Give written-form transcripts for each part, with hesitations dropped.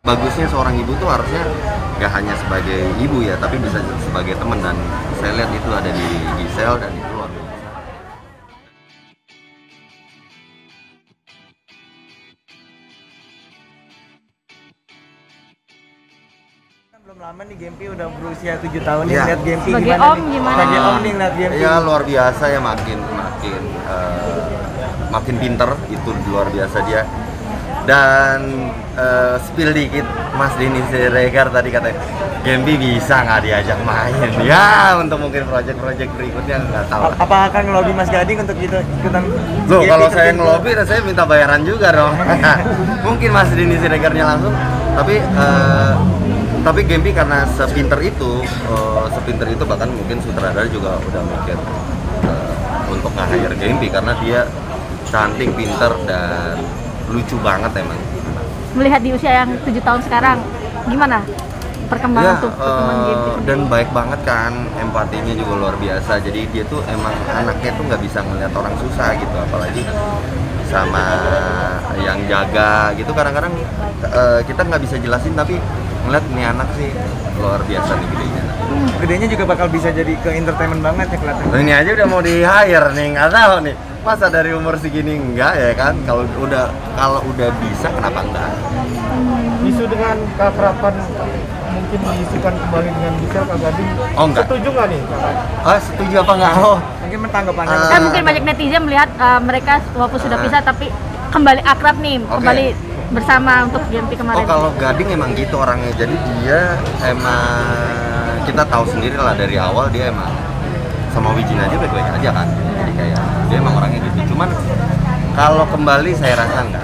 Bagusnya seorang ibu tuh harusnya nggak hanya sebagai ibu ya, tapi bisa sebagai teman, dan saya lihat itu ada di Giselle dan itu luar biasa. Belum lama nih Gempi udah berusia 7 tahun nih, Ya. lihat Gempi Sebagai gimana om nih? gimana? Sebagai om nih lihat Gempi. Ya luar biasa ya, makin pinter, itu luar biasa dia. Dan spill dikit, Mas Denny Siregar tadi katanya Gempi bisa nggak diajak main ya, untuk mungkin project-project berikutnya nggak tahu. Apa akan ngelobi Mas Gading untuk ikutan? Loh, Gempi kalau saya terjun? ngelobi, saya minta bayaran juga dong. Mungkin Mas Denny Siregarnya langsung, tapi Gempi karena sepinter itu bahkan mungkin sutradara juga udah mikir untuk nge-hire Gempi karena dia cantik, pinter, dan lucu banget emang. Melihat di usia yang 7 tahun sekarang, gimana perkembangan Ya, tuh perkembangan Gempi? dan baik banget kan, empatinya juga luar biasa. Jadi dia tuh emang anaknya tuh nggak bisa ngeliat orang susah gitu, apalagi sama yang jaga gitu. Kadang-kadang kita nggak bisa jelasin, tapi ngeliat nih anak sih luar biasa nih gedenya. Gedenya juga bakal bisa jadi ke entertainment banget ya kelihatan. Ini aja udah mau di hire nih, nggak tahu nih. Masa dari umur segini enggak ya kan? Kalau udah bisa, kenapa enggak? Isu dengan keakraban mungkin diisukan kembali dengan Giselle Kak Gading. Oh, enggak. Setuju nggak nih Kak? Oh, setuju apa enggak? Oh, Mungkin tanggapannya. Kan mungkin banyak netizen melihat mereka walaupun sudah pisah tapi kembali akrab nih, Oke. kembali bersama untuk Gempi kemarin. oh, kalau Gading emang gitu orangnya. Jadi dia emang, kita tahu sendiri lah dari awal dia emang sama Wijin aja baik-baik aja kan. Jadi kayak dia emang orangnya gitu. Cuman kalau kembali saya rasa enggak.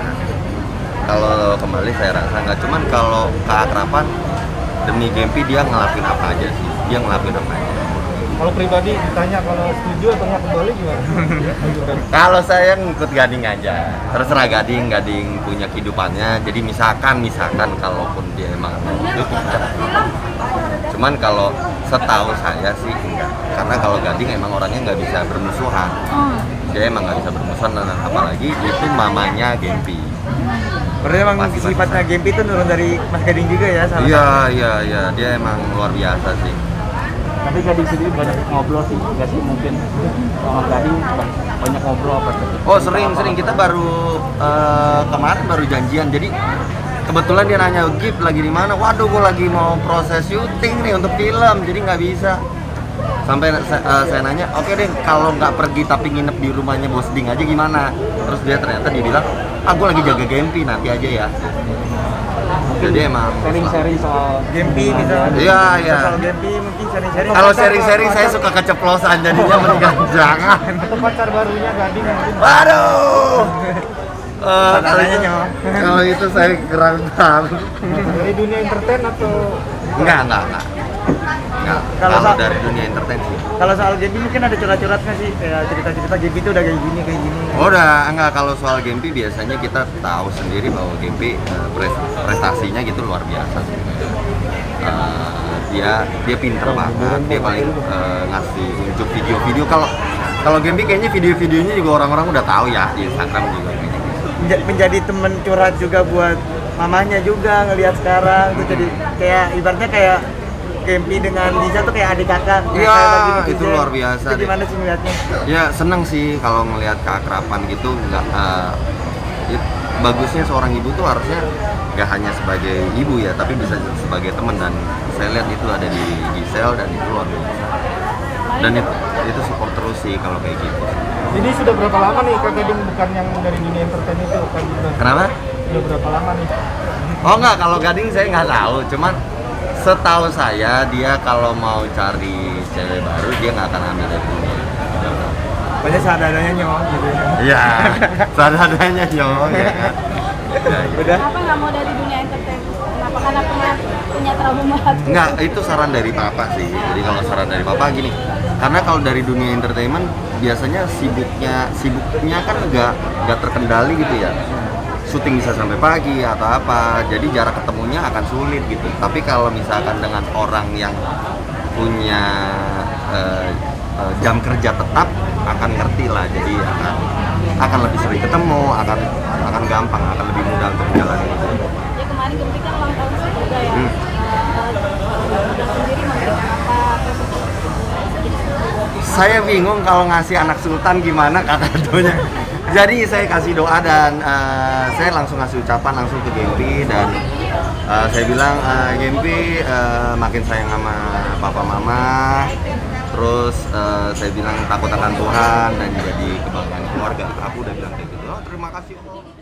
Cuman kalau keakraban demi Gempi dia ngelakuin apa aja sih. Kalau pribadi ditanya kalau setuju atau nggak kembali gimana? Kalau saya ngikut Gading aja, terserah Gading punya kehidupannya. Jadi misalkan kalaupun dia emang itu tidak. Cuman kalau setahu saya sih enggak, karena kalau Gading emang orangnya nggak bisa bermusuhan. Dia emang nggak bisa bermusuhan, dan apalagi itu mamanya Gempi. Berarti emang Masih sifatnya sama. Gempi itu nurun dari Mas Gading juga ya salah Iya, dia emang luar biasa sih. Tapi Gading sendiri banyak ngobrol sih, nggak sih mungkin sama Gading banyak ngobrol apa tuh? Oh, sering kita baru kemarin baru janjian. Jadi kebetulan dia nanya, Gip lagi di mana? Waduh, gue lagi mau proses syuting nih untuk film, jadi nggak bisa. Sampai saya nanya, oke deh, kalau nggak pergi tapi nginep di rumahnya Bos Ding aja gimana? Terus dia bilang, gue lagi jaga Gempi, nanti aja ya. Jadi emang Sharing-sharing soal Gempi bisa. Iya. Soal Gempi mungkin sharing-sharing. kalau sharing-sharing saya suka keceplosan, jadinya mendingan jangan. Atau pacar barunya Gading mungkin? Waduh. Saudaranya, Nyok. Kalau itu saya kurang tahu. Dari dunia entertain atau Enggak. Kalau Kalau sa- dari dunia entertain sih. Kalau soal Gempi mungkin ada curhat-curhat nggak sih? Kayak cerita-cerita Gempi itu udah kayak gini. Oh, udah enggak. Kalau soal Gempi biasanya kita tahu sendiri bahwa Gempi prestasinya gitu luar biasa sih. Dia pinter banget. Dia paling ngasih unjuk video-video. Kalau Gempi kayaknya video-videonya juga orang-orang udah tahu ya di Instagram juga kayaknya. Menjadi temen curhat juga buat mamanya juga ngelihat sekarang tuh, jadi kayak ibaratnya kayak Gempi dengan Lisa tuh kayak adik kakak. Iya, Kayak gitu itu aja. luar biasa Itu deh. gimana sih ngeliatnya? Ya seneng sih kalau ngelihat keakraban gitu. Bagusnya seorang ibu tuh harusnya nggak hanya sebagai ibu ya, tapi bisa sebagai teman, dan saya lihat itu ada di Giselle dan itu luar biasa. Dan itu support terus sih kalau kayak gitu. Jadi sudah berapa lama nih Kak Gading bukan yang dari dunia entertain itu kan? Kenapa? Sudah berapa lama nih? Oh enggak, kalau Gading saya nggak tahu. Cuman setahu saya dia kalau mau cari cewek baru dia nggak akan ambil dari dunia. Banyak seadanya Nyok gitu. Iya, seadanya nyong ya kan. Ya, ya. Udah. Kenapa nggak mau dari dunia entertain? Kenapa? Karena punya trauma hati. Enggak, itu saran dari papa sih. Jadi kalau saran dari papa gini, karena kalau dari dunia entertainment biasanya sibuknya kan nggak terkendali gitu ya. Syuting bisa sampai pagi atau apa, jadi jarak ketemunya akan sulit gitu. Tapi kalau misalkan dengan orang yang punya jam kerja tetap, akan ngerti lah. Jadi akan lebih sering ketemu, akan gampang, akan lebih mudah untuk menjalani itu. Ya kemarin Gempi kan ulang tahun Saya bingung kalau ngasih anak sultan gimana kata-katanya. Jadi saya kasih doa dan saya langsung ngasih ucapan langsung ke Gempi dan saya bilang Gempi makin sayang sama papa mama. Terus saya bilang takut akan Tuhan dan jadi kebanggaan keluarga. Aku udah bilang kayak gitu. Oh, terima kasih Allah.